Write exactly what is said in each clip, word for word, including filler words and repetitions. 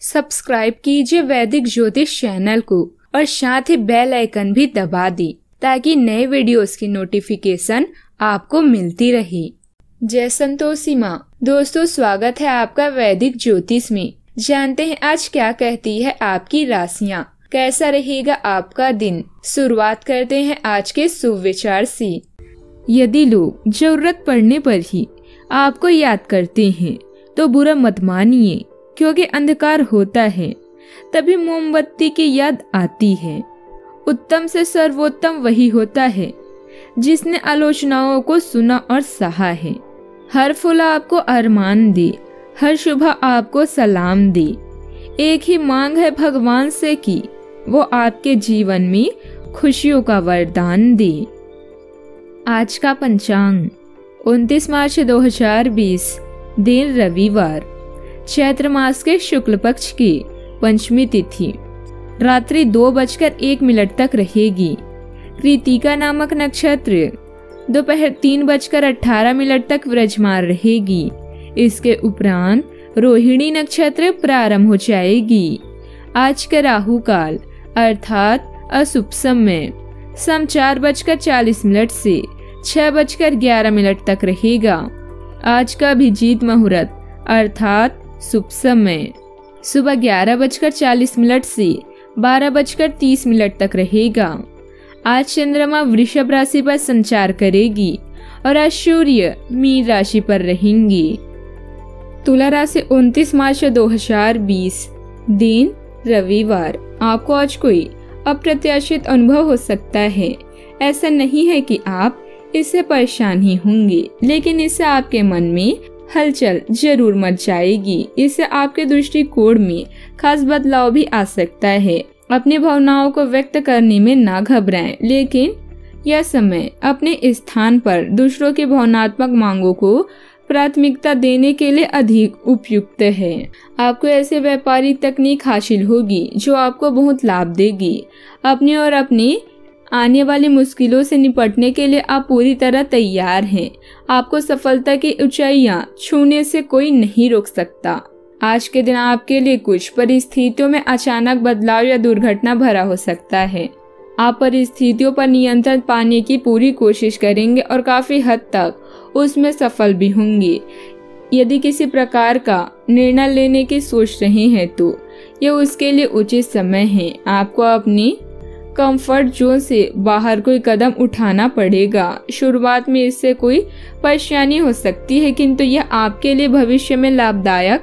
Subscribe कीजिए वैदिक ज्योतिष चैनल को और साथ ही बेल आइकन भी दबा दी ताकि नए वीडियोस की नोटिफिकेशन आपको मिलती रहे। जय संतोषी माँ। दोस्तों, स्वागत है आपका वैदिक ज्योतिष में। जानते हैं आज क्या कहती है आपकी राशियाँ, कैसा रहेगा आपका दिन। शुरुआत करते हैं आज के सुविचार से। यदि लोग जरूरत पड़ने पर ही आपको याद करते हैं तो बुरा मत मानिए, क्योंकि अंधकार होता है तभी मोमबत्ती की याद आती है। उत्तम से सर्वोत्तम वही होता है जिसने आलोचनाओं को सुना और सहा है। हर फूल आपको अरमान दे, हर शुभ आपको सलाम दे। एक ही मांग है भगवान से कि वो आपके जीवन में खुशियों का वरदान दे। आज का पंचांग उनतीस मार्च दो हजार बीस, दिन रविवार, चैत्र मास के शुक्ल पक्ष की पंचमी तिथि रात्रि दो बजकर एक मिनट तक रहेगी। कृतिका नामक नक्षत्र दोपहर तीन बजकर अठारह मिनट तक विराजमान रहेगी। इसके उपरांत रोहिणी नक्षत्र प्रारंभ हो जाएगी। आज का राहु काल अर्थात अशुभ समय शाम चार बजकर चालीस मिनट से छह बजकर ग्यारह मिनट तक रहेगा। आज का अभिजीत मुहूर्त अर्थात शुभ समय सुबह ग्यारह बजकर चालीस मिनट से बारह बजकर तीस मिनट तक रहेगा। आज चंद्रमा वृषभ राशि पर संचार करेगी और आज सूर्य मीन राशि पर रहेंगी। तुला राशि उनतीस मार्च दो हजार बीस, दिन रविवार। आपको आज कोई अप्रत्याशित अनुभव हो सकता है। ऐसा नहीं है कि आप इससे परेशान ही होंगे, लेकिन इससे आपके मन में हलचल जरूर मच जाएगी। इससे आपके दृष्टिकोण में खास बदलाव भी आ सकता है। अपनी भावनाओं को व्यक्त करने में ना घबराएं, लेकिन यह समय अपने स्थान पर दूसरों की भावनात्मक मांगों को प्राथमिकता देने के लिए अधिक उपयुक्त है। आपको ऐसे व्यापारिक तकनीक हासिल होगी जो आपको बहुत लाभ देगी। अपनी और अपनी आने वाली मुश्किलों से निपटने के लिए आप पूरी तरह तैयार हैं। आपको सफलता की ऊंचाइयां छूने से कोई नहीं रोक सकता। आज के दिन आपके लिए कुछ परिस्थितियों में अचानक बदलाव या दुर्घटना भरा हो सकता है। आप परिस्थितियों पर नियंत्रण पाने की पूरी कोशिश करेंगे और काफी हद तक उसमें सफल भी होंगे। यदि किसी प्रकार का निर्णय लेने की सोच रहे हैं तो यह उसके लिए उचित समय है। आपको अपनी कंफर्ट जोन से बाहर कोई कदम उठाना पड़ेगा। शुरुआत में इससे कोई परेशानी हो सकती है, किंतु यह आपके लिए भविष्य में लाभदायक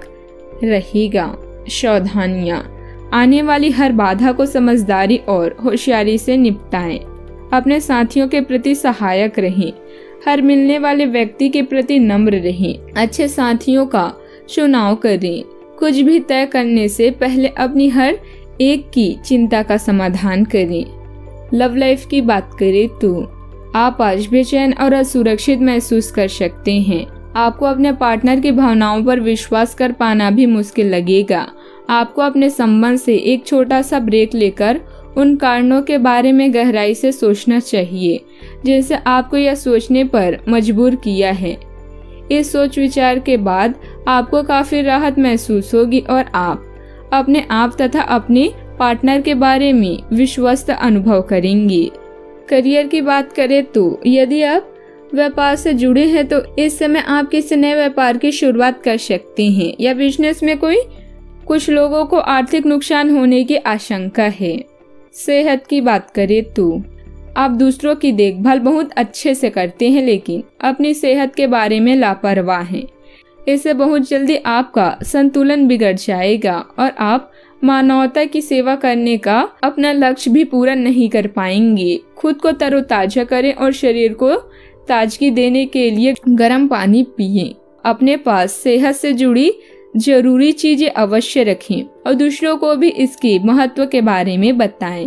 रहेगा। सावधानियां, आने वाली हर बाधा को समझदारी और होशियारी से निपटाएं। अपने साथियों के प्रति सहायक रहें। हर मिलने वाले व्यक्ति के प्रति नम्र रहें। अच्छे साथियों का चुनाव करें। कुछ भी तय करने से पहले अपनी हर एक की चिंता का समाधान करें। लव लाइफ की बात करें तो आप आज बेचैन और असुरक्षित महसूस कर सकते हैं। आपको अपने पार्टनर की भावनाओं पर विश्वास कर पाना भी मुश्किल लगेगा। आपको अपने संबंध से एक छोटा सा ब्रेक लेकर उन कारणों के बारे में गहराई से सोचना चाहिए जिनसे आपको यह सोचने पर मजबूर किया है। इस सोच विचार के बाद आपको काफी राहत महसूस होगी और आप अपने आप तथा अपने पार्टनर के बारे में विश्वस्त अनुभव करेंगे। करियर की बात करें तो यदि आप व्यापार से जुड़े हैं तो इस समय आप किसी नए व्यापार की शुरुआत कर सकते हैं या बिजनेस में कोई कुछ लोगों को आर्थिक नुकसान होने की आशंका है। सेहत की बात करें तो आप दूसरों की देखभाल बहुत अच्छे से करते हैं, लेकिन अपनी सेहत के बारे में लापरवाह हैं। इससे बहुत जल्दी आपका संतुलन बिगड़ जाएगा और आप मानवता की सेवा करने का अपना लक्ष्य भी पूरा नहीं कर पाएंगे। खुद को तरोताजा करें और शरीर को ताजगी देने के लिए गर्म पानी पिएं। अपने पास सेहत से जुड़ी जरूरी चीजें अवश्य रखें और दूसरों को भी इसके महत्व के बारे में बताएं।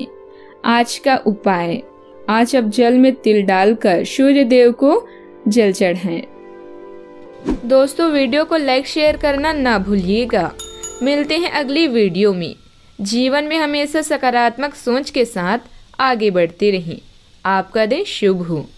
आज का उपाय, आज आप जल में तिल डालकर सूर्य देव को जल चढ़ाएं। दोस्तों, वीडियो को लाइक शेयर करना ना भूलिएगा। मिलते हैं अगली वीडियो में। जीवन में हमेशा सकारात्मक सोच के साथ आगे बढ़ते रहें। आपका दिन शुभ हो।